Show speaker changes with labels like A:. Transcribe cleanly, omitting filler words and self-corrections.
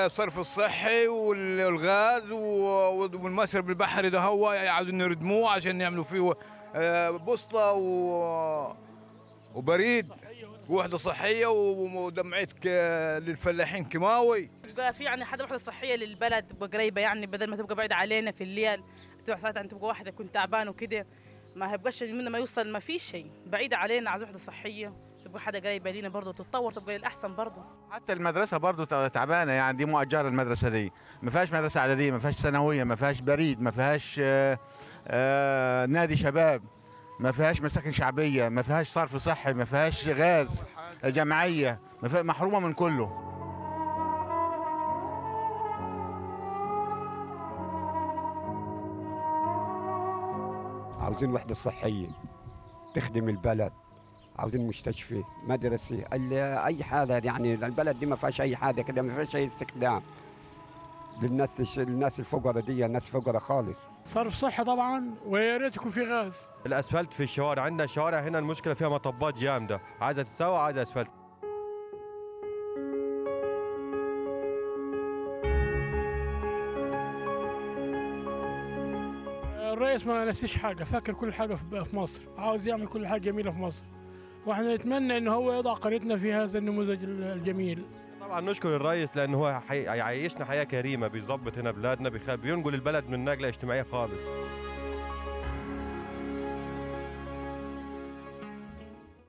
A: الصرف الصحي والغاز والمشرب البحري ده هو عاوزين يردموه عشان يعملوا فيه بوصلة وبريد ووحدة صحية ودمعية للفلاحين كيماوي.
B: يبقى في يعني وحدة صحية للبلد تبقى قريبة، يعني بدل ما تبقى بعيدة علينا في الليل، تبقى ساعات يعني تبقى واحدة كنت تعبان وكده ما هيبقاش من ما يوصل، ما فيش شيء بعيدة علينا، عايز وحدة صحية تبقى حدا قريبة لينا برضه تتطور تبقى للأحسن برضه.
C: حتى المدرسة برضه تعبانة، يعني دي مؤجرة المدرسة دي، ما فيهاش مدرسة إعدادية، ما فيهاش ثانوية، ما فيهاش بريد، ما فيهاش نادي شباب، ما فيهاش مساكن شعبية، ما فيهاش صرف صحي، ما فيهاش غاز جمعية، محرومة من كله.
D: عاوزين وحدة صحية تخدم البلد، عاوزين مستشفى، مدرسة، أي حاجة، يعني البلد دي ما فيهاش أي حاجة كده، ما فيهاش أي استخدام للناس الفقراء دي، الناس فقراء خالص.
E: صرف صحي طبعا، ويا ريت يكون في غاز.
F: الاسفلت في الشوارع، عندنا شوارع هنا المشكله فيها مطبات جامده، عايزه تتسوى، عايزه اسفلت.
E: الرئيس ما نسيش حاجه، فاكر كل حاجه في مصر، عاوز يعمل كل حاجه جميله في مصر، واحنا نتمنى ان هو يضع قريتنا في هذا النموذج الجميل.
F: طبعا نشكر الرئيس لان هو هيعيشنا حياه كريمه، بيظبط هنا بلادنا، بينقل البلد من نقله اجتماعيه خالص.